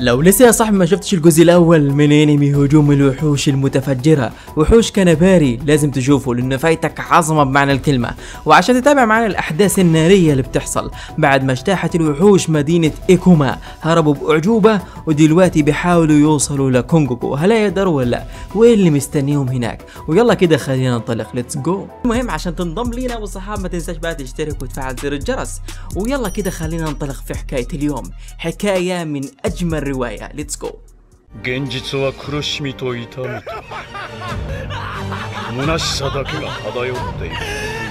لو لسه يا صاحبي ما شفتش الجزء الاول من انمي هجوم الوحوش المتفجره وحوش كنباري لازم تشوفه لان فايتك عظمه بمعنى الكلمه، وعشان تتابع معنا الاحداث الناريه اللي بتحصل بعد ما اجتاحت الوحوش مدينه ايكوما. هربوا باعجوبه ودلوقتي بيحاولوا يوصلوا لكونجوكو، هل يقدروا ولا لا؟ وايه اللي مستنيهم هناك؟ ويلا كده خلينا ننطلق، ليتس جو. المهم عشان تنضم لينا والصحاب ما تنساش بقى تشترك وتفعل زر الجرس. ويلا كده خلينا ننطلق في حكايه اليوم، حكايه من اجمل روايه، ليتس جو. 現実は苦しみと痛みと虚しさだけが漂っている。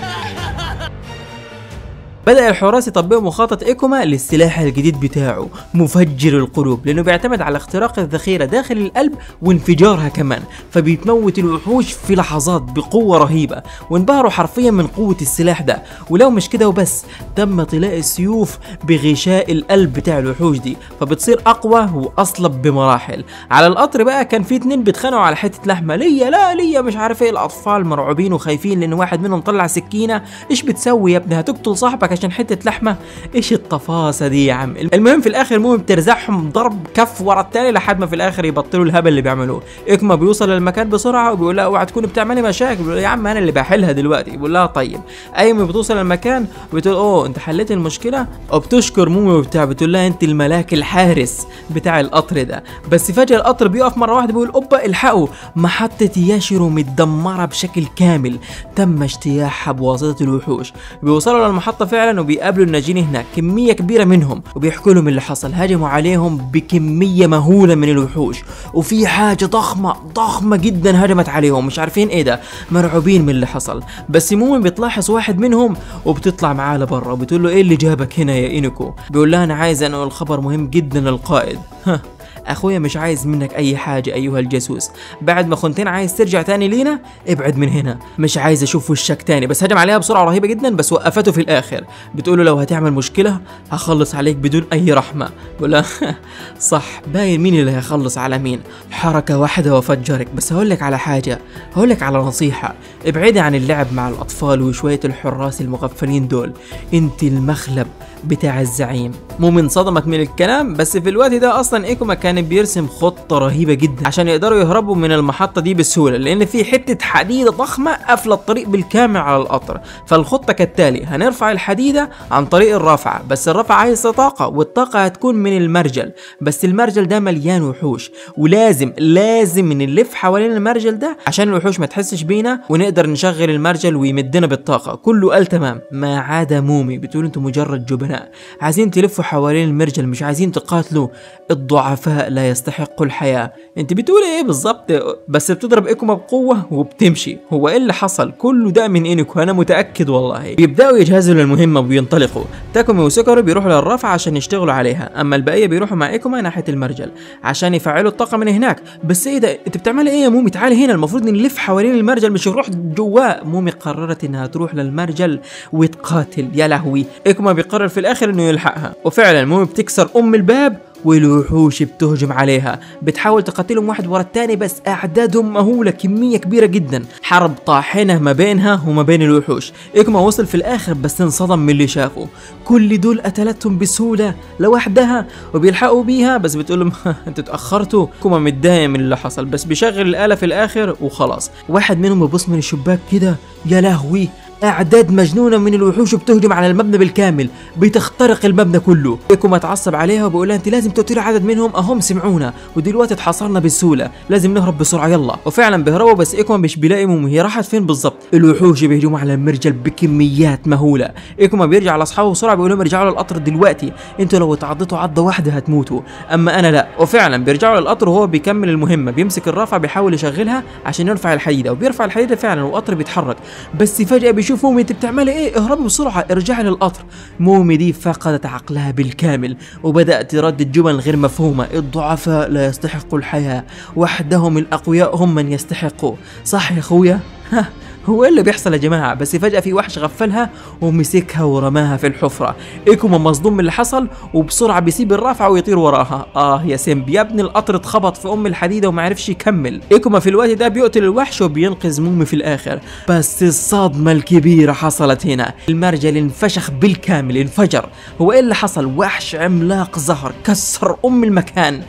بدأ الحراس يطبقوا مخطط ايكوما للسلاح الجديد بتاعه مفجر القلوب، لانه بيعتمد على اختراق الذخيرة داخل القلب وانفجارها كمان، فبيتموت الوحوش في لحظات بقوة رهيبة، وانبهروا حرفيا من قوة السلاح ده. ولو مش كده وبس، تم طلاء السيوف بغشاء القلب بتاع الوحوش دي، فبتصير اقوى واصلب بمراحل. على القطر بقى كان في اتنين بيتخانقوا على حتة لحمة، ليا مش عارف ايه، الاطفال مرعوبين وخايفين لان واحد منهم طلع سكينة. ايش بتسوي يا ابني؟ هتقتل صاحبك عشان حته لحمه؟ ايش التفاصيل دي يا عم؟ المهم في الاخر مومي بترزعهم ضرب كف ورا التاني لحد ما في الاخر يبطلوا الهبل اللي بيعملوه. ايكوما بيوصل للمكان بسرعه وبيقول لها اوعى تكوني بتعملي مشاكل. بيقول يا عم انا اللي بحلها دلوقتي. بيقول لها طيب. ايمي بتوصل للمكان وبتقول اوه انت حليت المشكله، وبتشكر مومي وبتاع، بتقول لها انت الملاك الحارس بتاع القطر ده. بس فجاه القطر بيقف مره واحده، بيقول اوبا الحقوا، محطه ياشيرو متدمره بشكل كامل، تم اجتياحها بواسطه الوحوش. بيوصلوا للمحطه فعلا وبيقابلوا الناجين هناك كميه كبيره منهم، وبيحكوا لهم اللي حصل. هاجموا عليهم بكميه مهوله من الوحوش، وفي حاجه ضخمه جدا هجمت عليهم، مش عارفين ايه ده، مرعوبين من اللي حصل. بس مومي بتلاحظ واحد منهم وبتطلع معاه لبرا وبتقول له ايه اللي جابك هنا يا اينوكو؟ بيقول لها انا عايز انقل خبر مهم جدا للقائد. اخويا مش عايز منك اي حاجه ايها الجاسوس، بعد ما خنتين عايز ترجع تاني لينا؟ ابعد من هنا، مش عايز اشوف وشك تاني. بس هجم عليها بسرعه رهيبه جدا، بس وقفته في الاخر. بتقوله لو هتعمل مشكله هخلص عليك بدون اي رحمه. بقول لها صح، باين مين اللي هيخلص على مين، حركه واحده وافجرك. بس هقول لك على حاجه، هقول لك على نصيحه، ابعدي عن اللعب مع الاطفال وشويه الحراس المغفلين دول، انت المخلب بتاع الزعيم. مومي انصدمت من الكلام، بس في الوقت ده اصلا ايكوما كان بيرسم خطه رهيبه جدا عشان يقدروا يهربوا من المحطه دي بسهوله، لان في حته حديده ضخمه قافله الطريق بالكامل على القطر. فالخطه كالتالي، هنرفع الحديده عن طريق الرفعه، بس الرفعه عايزه طاقه، والطاقه هتكون من المرجل، بس المرجل ده مليان وحوش، ولازم نلف حوالين المرجل ده عشان الوحوش ما تحسش بينا ونقدر نشغل المرجل ويمدنا بالطاقه. كله قال تمام ما عدا مومي. بتقول انتوا مجرد جبناء، عايزين تلفوا حوالين المرجل، مش عايزين تقاتلوا الضعفاء لا يستحقوا الحياه. انت بتقول ايه بالظبط؟ بس بتضرب ايكوما بقوه وبتمشي. هو ايه اللي حصل؟ كله ده من اينوكو انا متاكد والله. بيبداوا يجهزوا للمهمه وبينطلقوا. تاكومي وسوكارو بيروحوا للرفعه عشان يشتغلوا عليها، اما البقيه بيروحوا مع ايكوما ناحيه المرجل عشان يفعلوا الطاقه من هناك. بس ايه ده؟ انت بتعملي ايه يا مومي؟ تعالي هنا، المفروض نلف حوالين المرجل مش نروح جواه. مومي قررت انها تروح للمرجل وتقاتل. يا لهوي، ايكوما بيقرر في الاخر انه يلحقها، وفعلا مومي بتكسر الباب والوحوش بتهجم عليها، بتحاول تقتلهم واحد ورا التاني، بس اعدادهم مهوله، كميه كبيره جدا، حرب طاحنه ما بينها وما بين الوحوش. ايكوما وصل في الاخر بس انصدم من اللي شافه، كل دول قتلتهم بسهوله لوحدها وبيلحقوا بيها. بس بتقول لهم انتوا اتاخرتوا. ايكوما متضايق من اللي حصل، بس بيشغل الاله في الاخر وخلاص. واحد منهم بيبص من الشباك كده، يا لهوي، اعداد مجنونه من الوحوش بتهجم على المبنى بالكامل، بتخترق المبنى كله. ايكوما اتعصب عليها وبيقول لها انت لازم تقتلي عدد منهم، اهم سمعونا ودلوقتي اتحاصرنا بسهوله، لازم نهرب بسرعه يلا. وفعلا بيهربوا، بس ايكوما مش بيلاقي مومي، هي راحت فين بالظبط؟ الوحوش بيهجموا على المرجل بكميات مهوله. ايكوما بيرجع لاصحابه بسرعه بيقول لهم ارجعوا للقطر دلوقتي، انتوا لو اتعضيتوا عضه واحده هتموتوا، اما انا لا. وفعلا بيرجعوا للقطر وهو بيكمل المهمه، بيمسك الرافعه بيحاول يشغلها عشان يرفع الحديده، وبيرفع الحديده فعلا والقطر بيتحرك. بس فجاه شوف مومي انت بتعملي ايه؟ اهربي بسرعه، ارجعي للقطر. مومي دي فقدت عقلها بالكامل وبدات تردد جمل غير مفهومه، الضعفاء لا يستحقوا الحياه، وحدهم الاقوياء هم من يستحقوا. صح يا اخويا؟ هو ايه اللي بيحصل يا جماعه؟ بس فجاه في وحش غفلها ومسكها ورماها في الحفره. ايكوما مصدوم من اللي حصل وبسرعه بيسيب الرافعه ويطير وراها. يا سيمب يا ابني، القطر اتخبط في الحديده وما عرفش يكمل. ايكوما في الوقت ده بيقتل الوحش وبينقذ مومي في الاخر. بس الصدمه الكبيره حصلت هنا، المرجل انفشخ بالكامل، انفجر. هو ايه اللي حصل؟ وحش عملاق ظهر كسر المكان.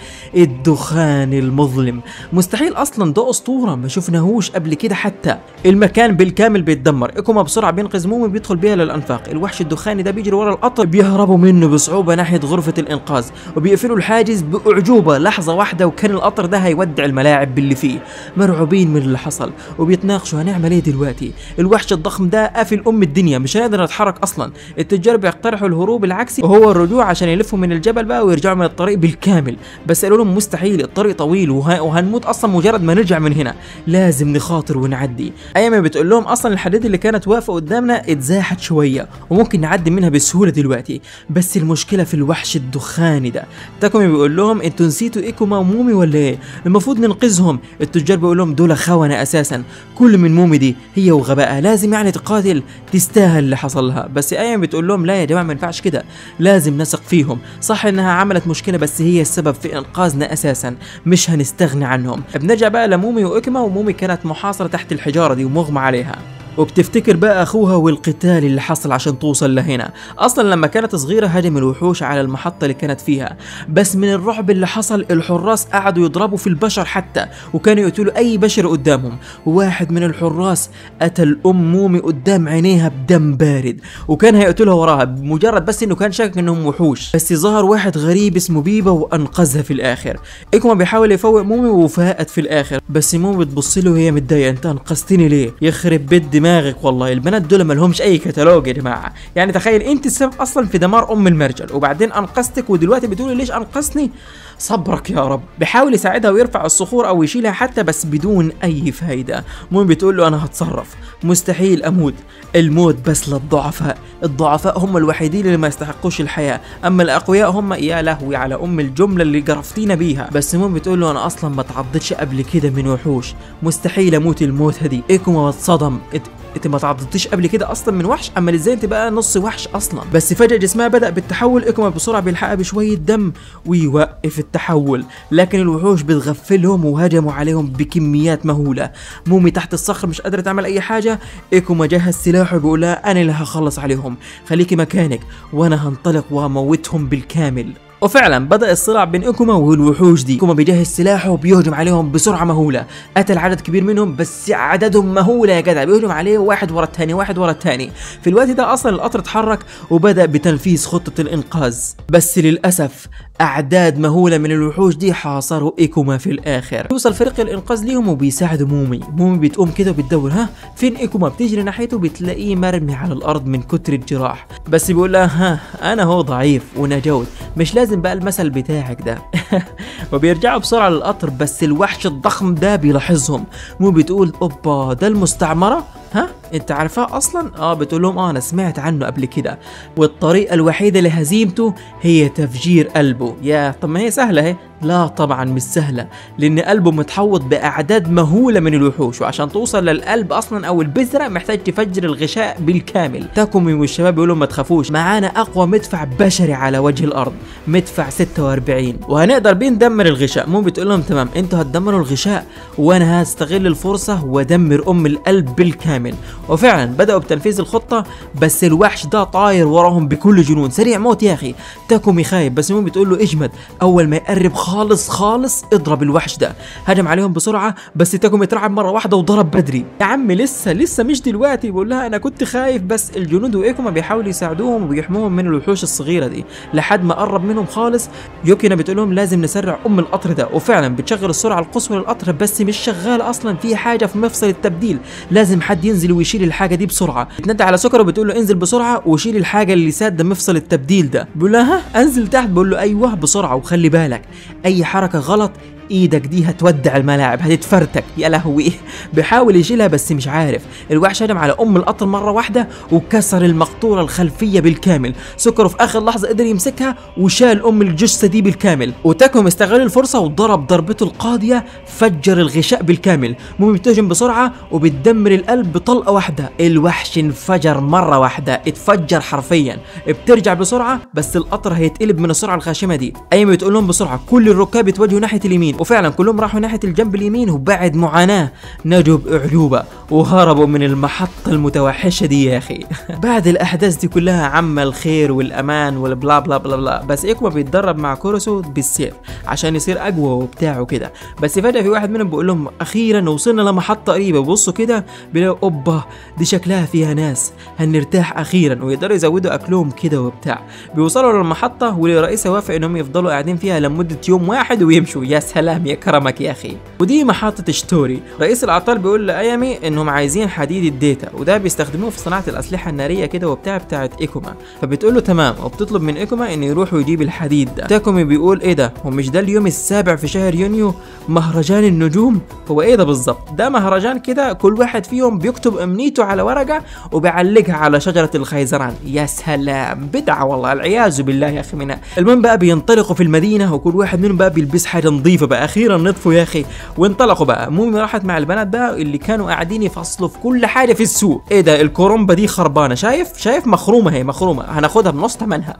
الدخان المظلم مستحيل اصلا، ده اسطوره ما شفناهوش قبل كده حتى. المكان بالكامل بيتدمر. ايكوما بسرعه بينقذ مومي بيدخل بيها للانفاق. الوحش الدخاني ده بيجري ورا القطر، بيهربوا منه بصعوبه ناحيه غرفه الانقاذ وبيقفلوا الحاجز باعجوبه لحظه واحده، وكان القطر ده هيودع الملاعب باللي فيه. مرعوبين من اللي حصل وبيتناقشوا هنعمل ايه دلوقتي. الوحش الضخم ده قافل الدنيا، مش هنقدر نتحرك اصلا. التجار بيقترحوا الهروب العكسي وهو الرجوع عشان يلفوا من الجبل بقى ويرجعوا من الطريق بالكامل، بس قالوا لهم مستحيل، الطريق طويل وهنموت اصلا مجرد ما نرجع من هنا، لازم نخاطر ونعدي. ايما بتقول لهم اصلا الحديد اللي كانت واقفه قدامنا اتزاحت شويه وممكن نعدي منها بسهوله دلوقتي، بس المشكله في الوحش الدخاني ده. تاكومي بيقول لهم انتوا نسيتوا ايكوما ومومي ولا ايه؟ المفروض ننقذهم. التجار بيقول لهم دول خونه اساسا، كل من مومي دي هي وغبائها لازم يعني تقاتل، تستاهل اللي حصل لها. بس ايما بتقول لهم لا يا جماعه ما ينفعش كده، لازم نثق فيهم. صح انها عملت مشكله بس هي السبب في انقاذنا اساسا، مش هنستغني عنهم. بنرجع بقى لمومي وايكوما، ومومي كانت محاصره تحت الحجاره دي ومغمى عليها وبتفتكر بقى اخوها والقتال اللي حصل عشان توصل لهنا. اصلا لما كانت صغيره هجم الوحوش على المحطه اللي كانت فيها، بس من الرعب اللي حصل الحراس قعدوا يضربوا في البشر حتى، وكانوا يقتلوا اي بشر قدامهم. واحد من الحراس قتل مومي قدام عينيها بدم بارد، وكان هيقتلها وراها بمجرد بس انه كان شاكك انهم وحوش. بس ظهر واحد غريب اسمه بيبا وانقذها في الاخر. ايكوما بيحاول يفوق مومي وفاقت في الاخر، بس مومي بتبص له وهي متضايقه، انت انقذتني ليه؟ يخرب بيت دماغك والله، البنات دول ما لهمش اي كتالوج يا جماعه. يعني تخيل انت السبب اصلا في دمار المرجل، وبعدين انقذتك ودلوقتي بتقولي ليش انقذني؟ صبرك يا رب. بيحاول يساعدها ويرفع الصخور او يشيلها حتى، بس بدون اي فايده. المهم بتقول له انا هتصرف، مستحيل اموت، الموت بس للضعفاء، الضعفاء هم الوحيدين اللي ما يستحقوش الحياه، اما الاقوياء هم يا لهوي على الجمله اللي جرفتينا بيها. بس المهم بتقول له انا اصلا ما تعضتش قبل كده من وحوش، مستحيل اموت الموت هدي. ايكوما اتصدم، انت ما تعضتيش قبل كده اصلا من وحش، اما ازاي انت بقى نص وحش اصلا؟ بس فجاه جسمها بدا بالتحول. ايكوما بسرعه بيلحقها بشويه دم ويوقف التحول، لكن الوحوش بتغفلهم وهجموا عليهم بكميات مهوله. مومي تحت الصخر مش قادره تعمل اي حاجه. ايكوما جهز سلاحه وبيقول لها انا اللي هخلص عليهم، خليكي مكانك وانا هنطلق وهموتهم بالكامل. وفعلا بدأ الصراع بين ايكوما والوحوش دي. ايكوما بيجهز سلاحه وبيهجم عليهم بسرعه مهوله، قتل عدد كبير منهم، بس عددهم مهوله يا جدع، بيهجم عليه واحد ورا الثاني واحد ورا الثاني. في الوقت ده اصلا القطر اتحرك وبدأ بتنفيذ خطه الانقاذ، بس للاسف اعداد مهوله من الوحوش دي حاصروا ايكوما في الاخر. يوصل فريق الانقاذ ليهم وبيساعدوا مومي. مومي بتقوم كده وبتدور ها فين ايكوما، بتجري ناحيته بتلاقيه مرمي على الارض من كتر الجراح، بس بيقول لها ها انا هو ضعيف ونجوت، مش لازم بقى المثل بتاعك ده. وبيرجعوا بسرعه للقطر، بس الوحش الضخم ده بيلاحظهم. مومي بتقول اوبا ده المستعمره، ها انت عارفاه اصلا؟ بتقول لهم انا سمعت عنه قبل كده، والطريقه الوحيده لهزيمته هي تفجير قلبه. يا طب ما هي سهله اهي. لا طبعا مش سهله، لان قلبه متحوط باعداد مهوله من الوحوش، وعشان توصل للقلب اصلا او البذره محتاج تفجر الغشاء بالكامل. تاكومي والشباب بيقولوا ما تخافوش، معانا اقوى مدفع بشري على وجه الارض، مدفع 46، وهنقدر بيه ندمر الغشاء. مو بتقول لهم تمام انتوا هتدمروا الغشاء وانا هستغل الفرصه وادمر القلب بالكامل. وفعلا بداوا بتنفيذ الخطه، بس الوحش ده طاير وراهم بكل جنون، سريع موت يا اخي. تاكومي خايف، بس مو بتقول له اجمد، اول ما يقرب خالص اضرب الوحش ده. هجم عليهم بسرعه، بس تاكومي اترعب مره واحده وضرب بدري. يا عم لسه مش دلوقتي. بيقول لها انا كنت خايف، بس الجنود وايكوما بيحاولوا يساعدوهم ويحموهم من الوحوش الصغيره دي لحد ما قرب منهم خالص. يوكينا بتقول لهم لازم نسرع القطر ده، وفعلا بتشغل السرعه القصوى للقطر، بس مش شغاله اصلا، في حاجه في مفصل التبديل، لازم حد ينزل ويشيل الحاجه دي بسرعه. بتنادي على سكر وبتقول له انزل بسرعه وشيل الحاجه اللي ساده مفصل التبديل ده. بيقول لها انزل تحت، بقول له ايوه بسرعه، وخلي بالك اي حركه غلط ايدك دي هتودع الملاعب، هتتفرتك يا لهوي. بيحاول يشيلها بس مش عارف. الوحش هجم على القطر مره واحده وكسر المقطوره الخلفيه بالكامل. سكرو في اخر لحظه قدر يمسكها وشال الجثه دي بالكامل. وتاكوم استغل الفرصه وضرب ضربته القاضيه، فجر الغشاء بالكامل. مومي بتهجم بسرعه وبتدمر القلب بطلقه واحده. الوحش انفجر مره واحده، اتفجر حرفيا. بترجع بسرعه بس القطر هيتقلب من السرعه الغاشمه دي. ايمي بتقول لهم بسرعه كل الركاب يتوجهوا ناحيه اليمين، وفعلا كلهم راحوا ناحيه الجنب اليمين. وبعد معاناه نجوا باعجوبه وهربوا من المحطه المتوحشه دي يا اخي. بعد الاحداث دي كلها عم الخير والامان والبلا بلا بلا بلا. بس ايكوما بيتدرب مع كوروسو بالسيف عشان يصير اقوى وبتاع وكده. بس فجاه في واحد منهم بيقول لهم اخيرا وصلنا لمحطه قريبه. ببصوا كده بيلاقوا اوبا دي شكلها فيها ناس، هنرتاح اخيرا، ويقدروا يزودوا اكلهم كده وبتاع. بيوصلوا للمحطه والرئيس وافق انهم يفضلوا قاعدين فيها لمده يوم واحد ويمشوا. يا سلام يا كرمك يا اخي. ودي محطه شتوري. رئيس الابطال بيقول لايامي انهم عايزين حديد الداتا، وده بيستخدموه في صناعه الاسلحه الناريه كده وبتاع بتاعت ايكوما. فبتقول له تمام، وبتطلب من ايكوما انه يروح ويجيب الحديد ده. تاكومي بيقول ايه ده، هو مش ده اليوم السابع في شهر يونيو مهرجان النجوم؟ هو ايه ده بالظبط؟ ده مهرجان كده كل واحد فيهم بيكتب امنيته على ورقه وبيعلقها على شجره الخيزران. يا سلام بدعه والله، العياذ بالله يا اخي منها. المهم بقى بينطلقوا في المدينه وكل واحد منهم بقى بيلبس حاجه نظيفه بقى. اخيرا نطفوا يا اخي وانطلقوا بقى. مومي راحت مع البنات بقى اللي كانوا قاعدين يفصلوا في كل حاجه في السوق. ايه ده الكرومبه دي خربانه، شايف مخرومه، هي مخرومه هناخدها بنص ثمنها.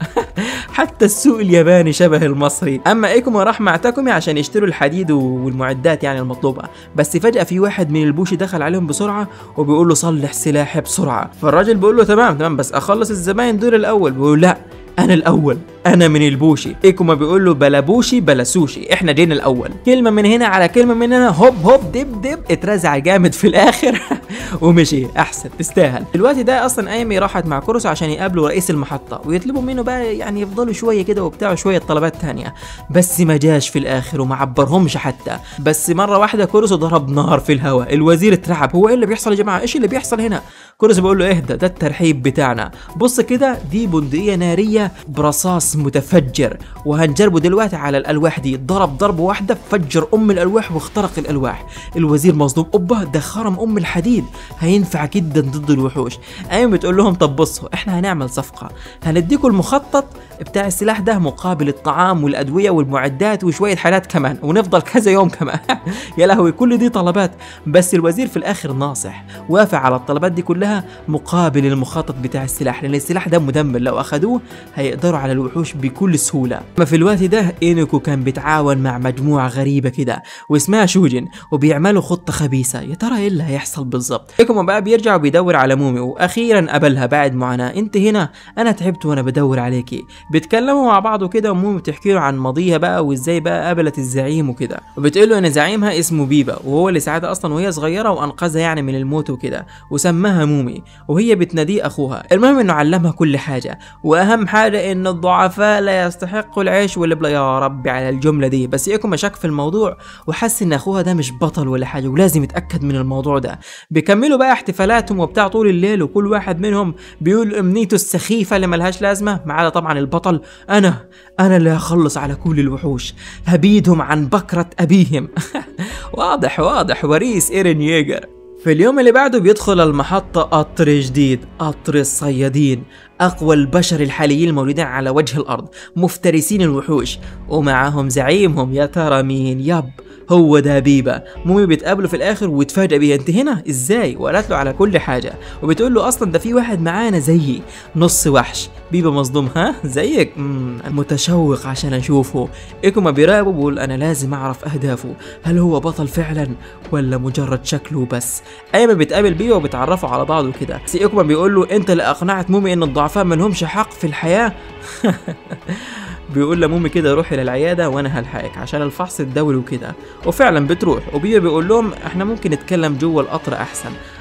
حتى السوق الياباني شبه المصري. اما ايكوما راح مع تاكومي عشان يشتروا الحديد والمعدات يعني المطلوبه. بس فجاه في واحد من البوشي دخل عليهم بسرعه وبيقول له صلح سلاحي بسرعه. فالراجل بيقول له تمام بس اخلص الزباين دول الاول. بيقول لا انا الاول، انا من البوشي. ايكوما بيقول له بلا بوشي بلا سوشي، احنا جينا الاول. كلمه من هنا على كلمه من هنا، هوب دب اترزع جامد في الاخر. ومشي احسن تستاهل. الوقت ده اصلا ايمي راحت مع كوروسو عشان يقابلوا رئيس المحطه ويطلبوا منه بقى يعني يفضلوا شويه كده وبتاع شويه طلبات تانية. بس ما جاش في الاخر وما عبرهمش حتى. بس مره واحده كوروسو ضرب نار في الهواء. الوزير اترعب، هو ايه اللي بيحصل يا جماعه؟ ايش اللي بيحصل هنا؟ كوروسو بيقول له اهدى، ده الترحيب بتاعنا. بص كده دي بندقيه ناريه برصاص متفجر وهنجربه دلوقتي على الالواح دي. ضرب ضربه واحده فجر الالواح واخترق الالواح. الوزير مصدوم، اوبا ده خرم الحديد، هينفع جدا ضد الوحوش. ايمن بتقول لهم طب بصوا احنا هنعمل صفقه، هنديكم المخطط بتاع السلاح ده مقابل الطعام والادويه والمعدات وشويه حالات كمان، ونفضل كذا يوم كمان. يا لهوي كل دي طلبات. بس الوزير في الاخر ناصح، وافق على الطلبات دي كلها مقابل المخطط بتاع السلاح، لان السلاح ده مدمر لو اخذوه هيقدروا على الوحوش بكل سهوله. اما في الوقت ده اينوكو كان بيتعاون مع مجموعه غريبه كده واسمها شوجن وبيعملوا خطه خبيثه. يا ترى ايه اللي هيحصل بالظبط؟ ايكوما بقى بيرجع وبيدور على مومي واخيرا قابلها بعد معاناه. انت هنا، انا تعبت وانا بدور عليكي. بيتكلموا مع بعض وكده ومومي بتحكي له عن ماضيها بقى وازاي بقى قابلت الزعيم وكده، وبتقول له ان زعيمها اسمه بيبا وهو اللي ساعدها اصلا وهي صغيره وانقذها يعني من الموت وكده، وسماها مومي وهي بتناديه اخوها. المهم انه علمها كل حاجه، واهم حاجه ان الضعفاء لا يستحقوا العيش والبلا. يا ربي على الجمله دي. بس ايكوما شك في الموضوع وحس ان اخوها ده مش بطل ولا حاجه ولازم يتاكد من الموضوع ده. بيكملوا بقى احتفالاتهم وبتاع طول الليل وكل واحد منهم بيقول امنيته السخيفه اللي ملهاش لازمه، ما عدا طبعا البطل. انا اللي هخلص على كل الوحوش، هبيدهم عن بكره ابيهم. واضح وريث ايرين ييجر. في اليوم اللي بعده بيدخل المحطة قطر جديد، قطر الصيادين، أقوى البشر الحاليين الموجودين على وجه الأرض، مفترسين الوحوش، ومعاهم زعيمهم. يا ترى مين؟ يب هو ده بيبا. مومي بتقابله في الاخر وتفاجئ بيه، انت هنا ازاي؟ وقالت له على كل حاجه، وبتقول له اصلا ده في واحد معانا زيي نص وحش. بيبا مصدوم، ها زيك؟ متشوق عشان اشوفه. ايكوما بيراقبه بيقول انا لازم اعرف اهدافه، هل هو بطل فعلا ولا مجرد شكله بس؟ ايما بتقابل بيبا وبتعرفوا على بعض وكده. بس ايكوما بيقول له انت اللي اقنعت مومي ان الضعفاء ملهمش حق في الحياه. بيقول لمومي كده روحي للعياده وانا هلحقك عشان الفحص الدوري وكده، وفعلا بتروح. وبيبا بيقول لهم احنا ممكن نتكلم جوه القطر احسن،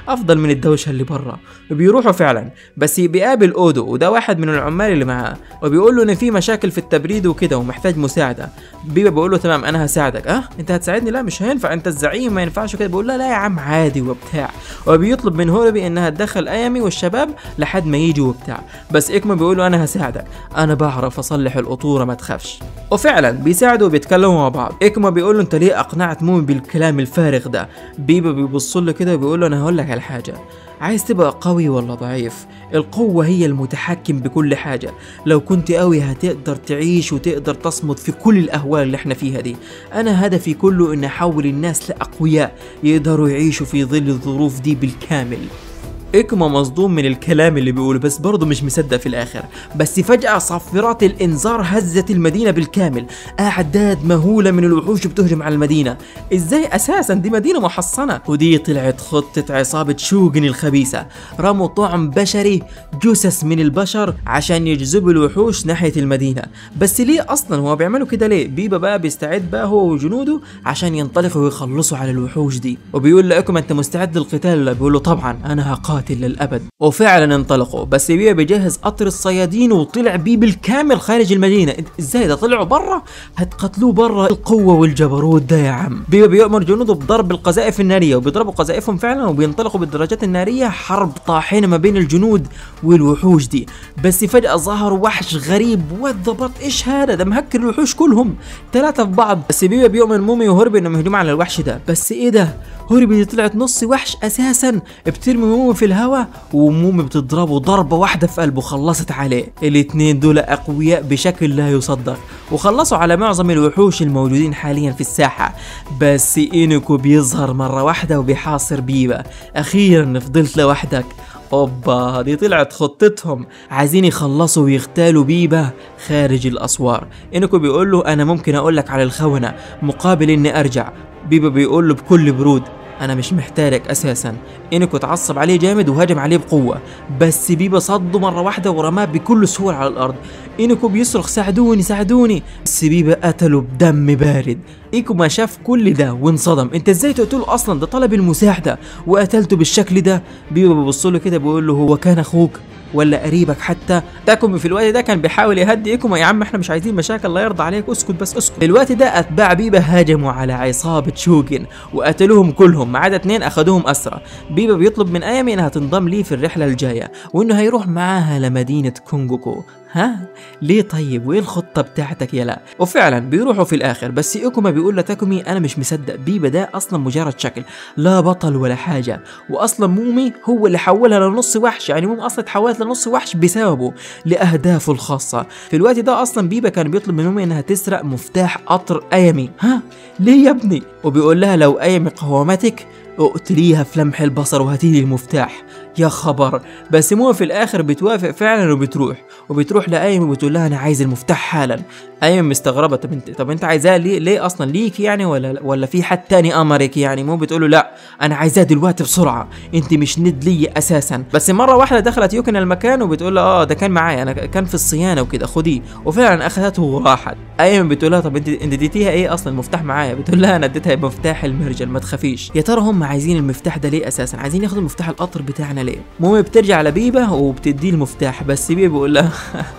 افضل من الدوشه اللي بره. وبيروحوا فعلا، بس بيقابل اودو وده واحد من العمال اللي معاه، وبيقول له ان في مشاكل في التبريد وكده ومحتاج مساعده. بيبا بيقول له تمام انا هساعدك. انت هتساعدني؟ لا مش هينفع، انت الزعيم ما ينفعش كده. بيقول له لا يا عم عادي وبتاع، وبيطلب من هوربي انها تدخل ايامي والشباب لحد ما يجوا وبتاع. بس ايكوما بيقول له انا هساعدك، انا بعرف اصلح القطوره ما تخافش. وفعلا بيساعدوا وبيتكلموا مع بعض. ايكوما بيقول له انت ليه اقنعت مومي بالكلام الفارغ ده؟ بيبا بيبص له كده وبيقول له انا هقول لك على حاجه، عايز تبقى قوي ولا ضعيف؟ القوة هي المتحكم بكل حاجة. لو كنت قوي هتقدر تعيش وتقدر تصمد في كل الأهوال اللي احنا فيها دي. أنا هدفي كله إن أحول الناس لأقوياء يقدروا يعيشوا في ظل الظروف دي بالكامل. ايكوما مصدوم من الكلام اللي بيقوله، بس برضه مش مصدق في الاخر. بس فجأة صفارات الانذار هزت المدينة بالكامل، اعداد مهولة من الوحوش بتهجم على المدينة. ازاي اساسا؟ دي مدينة محصنة. ودي طلعت خطة عصابة شوغن الخبيثة، رموا طعم بشري، جثث من البشر عشان يجذبوا الوحوش ناحية المدينة. بس ليه اصلا هو بيعملوا كده ليه؟ بيبا بقى بيستعد بقى هو وجنوده عشان ينطلقوا ويخلصوا على الوحوش دي، وبيقول لايكوما انت مستعد للقتال؟ بيقول له طبعا انا هقاتل للأبد. وفعلا انطلقوا، بس بيبا بيجهز قطر الصيادين وطلع بيه بالكامل خارج المدينة. ازاي ده طلعوا برا؟ هتقتلوه برا؟ القوة والجبروت ده يا عم. بيبا بيأمر جنوده بضرب القذائف النارية، وبيضربوا قذائفهم فعلا وبينطلقوا بالدراجات النارية. حرب طاحنة ما بين الجنود والوحوش دي. بس فجأة ظهر وحش غريب، والضبط ايش هذا؟ ده مهكر الوحوش كلهم 3 في بعض. بس بيبا بيؤمر مومي وهوربي انهم يهجموا على الوحش ده. بس ايه ده؟ هوربي دي طلعت نص وحش اساسا، بترمي مومي في الهواء ومومي بتضربه ضربة واحدة في قلبه خلصت عليه. الاتنين دول اقوياء بشكل لا يصدق، وخلصوا على معظم الوحوش الموجودين حاليا في الساحة. بس إينوكو بيظهر مرة واحدة وبيحاصر بيبا. اخيرا فضلت لوحدك. اوبا، دي طلعت خطتهم، عايزين يخلصوا ويغتالوا بيبا خارج الاسوار. إينوكو بيقول له انا ممكن اقول لك على الخونة مقابل اني ارجع. بيبا بيقول له بكل برود انا مش محتاجك اساسا. إينوكو اتعصب عليه جامد وهجم عليه بقوه، بس بيبا صده مره واحده ورماه بكل سهوله على الارض. إينوكو بيصرخ ساعدوني ساعدوني، بس بيبا قتله بدم بارد. إيكوما شاف كل ده وانصدم، انت ازاي تقتله اصلا؟ ده طلب المساعده وقتلته بالشكل ده. بيبا بيبص له كده بيقول له هو كان اخوك ولا قريبك حتى؟ تاكومي في الوقت ده كان بيحاول يهدي إيكوما، يا عم احنا مش عايزين مشاكل الله يرضى عليك، اسكت بس اسكت. في الوقت ده اتباع بيبا هاجموا على عصابة شوغن وقتلوهم كلهم ما عدا 2 اخذوهم اسرى. بيبا بيطلب من ايامي انها تنضم ليه في الرحلة الجاية وانه هيروح معاها لمدينة كونغوكو. ها ليه طيب؟ وايه الخطة بتاعتك يلا؟ وفعلا بيروحوا في الاخر، بس إيكوما بيقول لتاكومي انا مش مصدق، بيبا ده اصلا مجرد شكل، لا بطل ولا حاجة، واصلا مومي هو اللي حولها لنص وحش. يعني مومي اصلا اتحولت لنص وحش بسببه لاهدافه الخاصة. في الوقت ده اصلا بيبا كان بيطلب من مومي انها تسرق مفتاح قطر ايامي. ها ليه يا ابني؟ وبيقول لها لو ايامي قوامتك اقتليها في لمح البصر وهاتيلي المفتاح. يا خبر. بس مومي في الاخر بتوافق فعلا وبتروح لايمي وبتقول لها انا عايز المفتاح حالا. ايمي مستغربه، طب انت عايزاه ليه اصلا؟ ليك يعني ولا في حد تاني امرك يعني؟ مومي بتقول له لا انا عايزاه دلوقتي بسرعه، انت مش ند لي اساسا. بس مره واحده دخلت يوكن المكان وبتقول له ده كان معايا انا، كان في الصيانه وكده، خديه. وفعلا اخذته وراحت. ايمي بتقول لها طب انت اديتيها ايه اصلا؟ المفتاح معايا. بتقول لها انا اديتها مفتاح المرجل ما تخافيش. يا ترى هم عايزين المفتاح ده ليه اساسا؟ عايزين ياخدوا مفتاح القطر بتاعنا ليه؟ مومي بترجع لبيبا وبتديه المفتاح، بس بيبا بيقول لها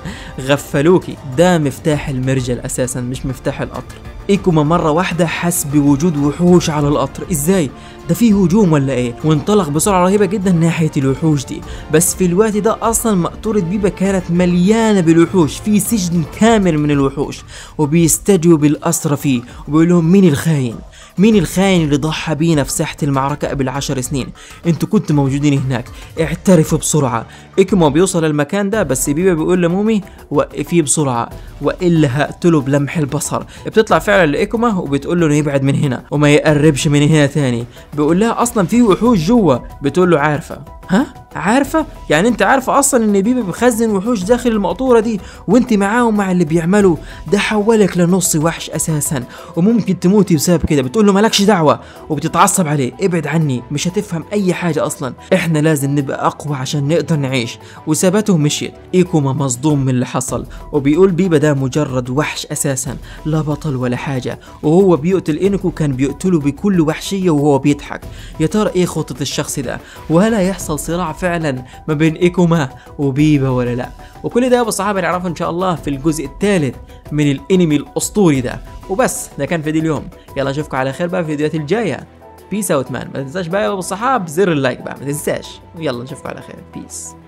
غفلوكي، ده مفتاح المرجل اساسا مش مفتاح القطر. إيكوما مرة واحدة حس بوجود وحوش على القطر. ازاي؟ ده فيه هجوم ولا ايه؟ وانطلق بسرعة رهيبة جدا ناحية الوحوش دي. بس في الوقت ده اصلا مقطورة بيبا كانت مليانة بالوحوش، في سجن كامل من الوحوش، وبيستجوا بالأسرى فيه وبيقول لهم مين الخاين؟ مين الخاين اللي ضحى بينا في ساحة المعركة قبل 10 سنين؟ انتوا كنتوا موجودين هناك، اعترفوا بسرعة. إيكوما بيوصل المكان ده، بس بيبا بيقول لمومي وقفيه بسرعة والا هقتله بلمح البصر. بتطلع فعلا لإيكوما وبتقول له انه يبعد من هنا وما يقربش من هنا تاني. بيقول لها اصلا في وحوش جوا. بتقول له عارفة ها عارفة؟ يعني انت عارفة اصلا ان بيبي بيخزن وحوش داخل المقطورة دي وانت معاهم مع اللي بيعملوا ده، حولك لنص وحش اساسا وممكن تموتي بسبب كده. بتقول له مالكش دعوة وبتتعصب عليه، ابعد عني مش هتفهم اي حاجة اصلا، احنا لازم نبقى اقوى عشان نقدر نعيش. وسابته ومشيت. ايكوما مصدوم من اللي حصل وبيقول بيبا ده مجرد وحش اساسا، لا بطل ولا حاجة، وهو بيقتل إينوكو كان بيقتله بكل وحشية وهو بيضحك. يا ترى ايه خطة الشخص ده؟ وهل هيحصل صراع فعلا ما بين ايكوما وبيبا ولا لا؟ وكل ده يا ابو الصحابه نعرفه ان شاء الله في الجزء الثالث من الانمي الاسطوري ده. وبس ده كان فيديو اليوم، يلا اشوفكم على خير بقى في الفيديوهات الجايه. بيس اوت مان. ما تنساش بقى يا ابو الصحاب زر اللايك بقى ما تنساش، يلا نشوفكم على خير. بيس.